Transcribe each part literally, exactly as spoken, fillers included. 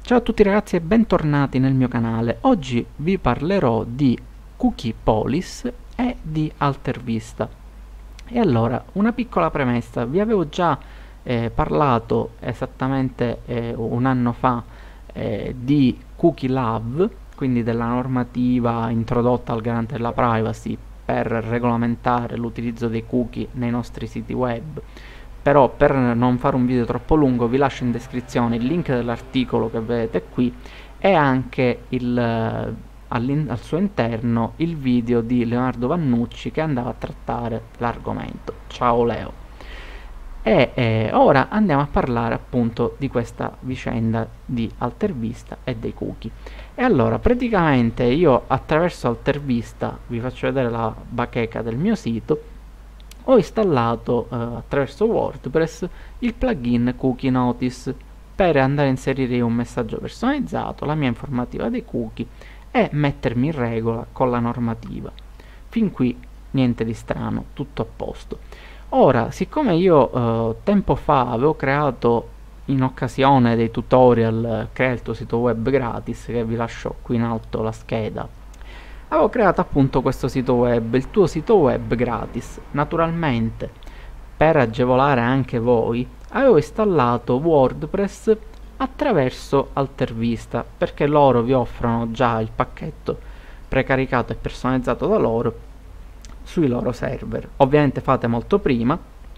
Ciao a tutti ragazzi e bentornati nel mio canale. Oggi vi parlerò di Cookie Police e di Altervista. E allora, una piccola premessa, vi avevo già eh, parlato esattamente eh, un anno fa eh, di Cookie Love, quindi della normativa introdotta al garante della privacy per regolamentare l'utilizzo dei cookie nei nostri siti web. Però per non fare un video troppo lungo vi lascio in descrizione il link dell'articolo che vedete qui e anche il, eh, al suo interno il video di Leonardo Vannucci che andava a trattare l'argomento. Ciao Leo! E eh, ora andiamo a parlare appunto di questa vicenda di Altervista e dei cookie. E allora praticamente io attraverso Altervista, vi faccio vedere la bacheca del mio sito, ho installato eh, attraverso WordPress il plugin Cookie Notice per andare a inserire un messaggio personalizzato, la mia informativa dei cookie e mettermi in regola con la normativa. Fin qui niente di strano, tutto a posto. Ora, siccome io eh, tempo fa avevo creato in occasione dei tutorial eh, crea il tuo sito web gratis, che vi lascio qui in alto la scheda, avevo creato appunto questo sito web, il tuo sito web gratis. Naturalmente, per agevolare anche voi, avevo installato WordPress attraverso Altervista, perché loro vi offrono già il pacchetto precaricato e personalizzato da loro sui loro server. Ovviamente fate molto prima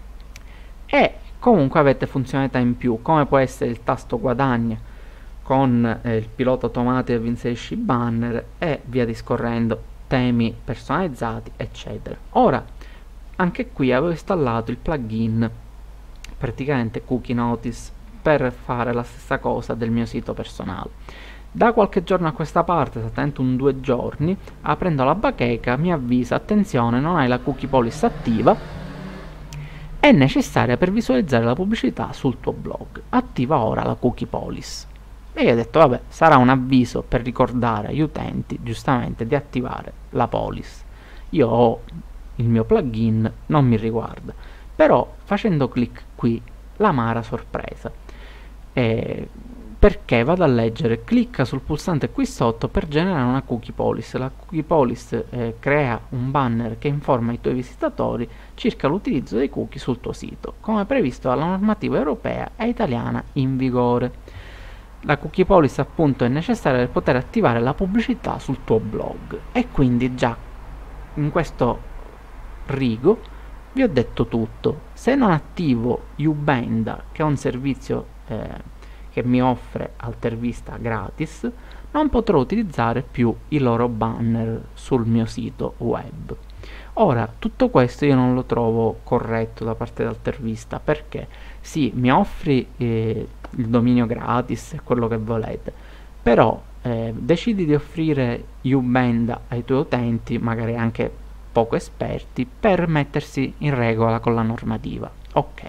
e comunque avete funzionalità in più, come può essere il tasto guadagna con eh, il pilota automatico che vi inserisce i banner e via discorrendo, temi personalizzati eccetera. Ora anche qui avevo installato il plugin praticamente Cookie Notice per fare la stessa cosa del mio sito personale. Da qualche giorno a questa parte, esattamente un due giorni, aprendo la bacheca mi avvisa: attenzione, non hai la Cookie Police attiva, è necessaria per visualizzare la pubblicità sul tuo blog, attiva ora la Cookie Police. E io ho detto vabbè, sarà un avviso per ricordare agli utenti giustamente di attivare la policy. Io ho il mio plugin, non mi riguarda. Però facendo clic qui, l'amara sorpresa. E perché vado a leggere, clicca sul pulsante qui sotto per generare una cookie policy. La cookie policy eh, crea un banner che informa i tuoi visitatori circa l'utilizzo dei cookie sul tuo sito, come previsto dalla normativa europea e italiana in vigore. La cookie policy appunto è necessaria per poter attivare la pubblicità sul tuo blog, e quindi già in questo rigo vi ho detto tutto. Se non attivo Ubenda, che è un servizio eh, che mi offre Altervista gratis, non potrò utilizzare più i loro banner sul mio sito web. Ora, tutto questo io non lo trovo corretto da parte di Altervista, perché sì, mi offri eh, il dominio gratis e quello che volete, però eh, decidi di offrire Ubenda ai tuoi utenti, magari anche poco esperti, per mettersi in regola con la normativa. Ok,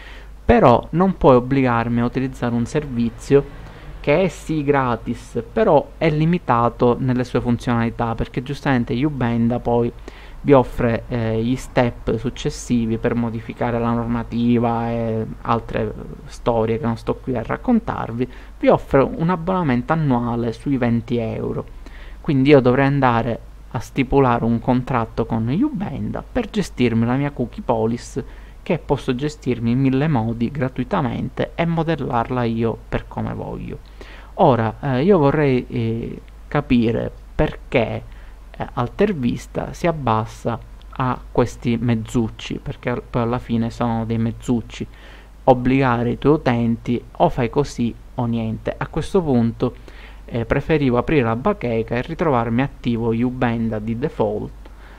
però non puoi obbligarmi a utilizzare un servizio che è sì gratis, però è limitato nelle sue funzionalità, perché giustamente Ubenda poi vi offre eh, gli step successivi per modificare la normativa e altre storie che non sto qui a raccontarvi. Vi offre un abbonamento annuale sui venti euro, quindi io dovrei andare a stipulare un contratto con Ubenda per gestirmi la mia cookie policy, che posso gestirmi in mille modi gratuitamente e modellarla io per come voglio. Ora eh, io vorrei eh, capire perché eh, Altervista si abbassa a questi mezzucci, perché poi alla fine sono dei mezzucci. Obbligare i tuoi utenti, o fai così o niente. A questo punto eh, preferivo aprire la bacheca e ritrovarmi attivo Ubenda di default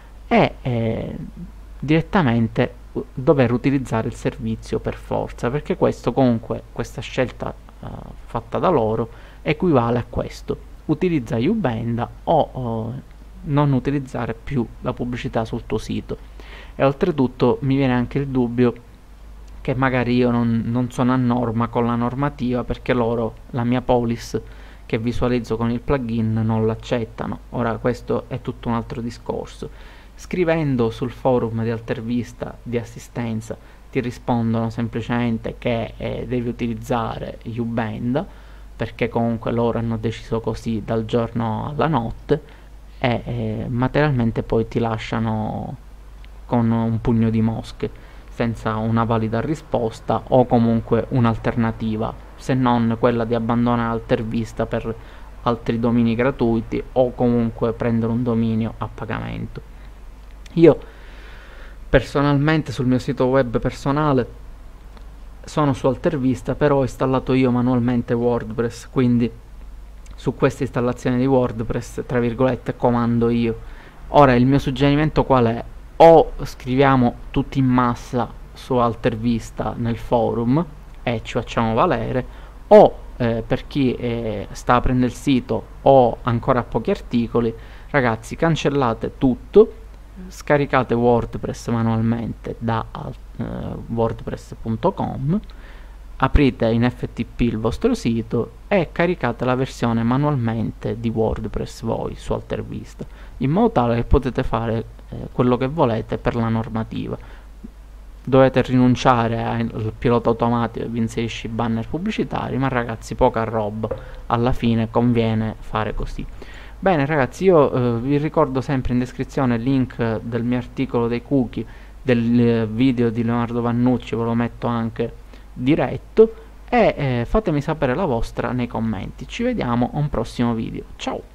e eh, direttamente dover utilizzare il servizio per forza, perché questo comunque, questa scelta uh, fatta da loro equivale a questo: utilizza Ubenda o, o non utilizzare più la pubblicità sul tuo sito. E oltretutto mi viene anche il dubbio che magari io non, non sono a norma con la normativa, perché loro la mia policy che visualizzo con il plugin non l'accettano. Ora questo è tutto un altro discorso. Scrivendo sul forum di Altervista di assistenza ti rispondono semplicemente che eh, devi utilizzare Ubenda perché comunque loro hanno deciso così dal giorno alla notte, e eh, materialmente poi ti lasciano con un pugno di mosche, senza una valida risposta o comunque un'alternativa, se non quella di abbandonare Altervista per altri domini gratuiti o comunque prendere un dominio a pagamento. Io personalmente sul mio sito web personale sono su Altervista, però ho installato io manualmente WordPress, quindi su questa installazione di WordPress, tra virgolette, comando io. Ora il mio suggerimento qual è? O scriviamo tutti in massa su Altervista nel forum e ci facciamo valere, o eh, per chi eh, sta aprendo il sito o ancora ha pochi articoli, ragazzi, cancellate tutto, scaricate WordPress manualmente da eh, wordpress punto com, aprite in F T P il vostro sito e caricate la versione manualmente di WordPress voi su Altervista, in modo tale che potete fare eh, quello che volete per la normativa. Dovete rinunciare al pilota automatico che vi inserisce i banner pubblicitari, ma ragazzi, poca roba, alla fine conviene fare così. Bene ragazzi, io eh, vi ricordo sempre in descrizione il link del mio articolo dei cookie, del eh, video di Leonardo Vannucci, ve lo metto anche diretto, e eh, fatemi sapere la vostra nei commenti. Ci vediamo a un prossimo video, ciao!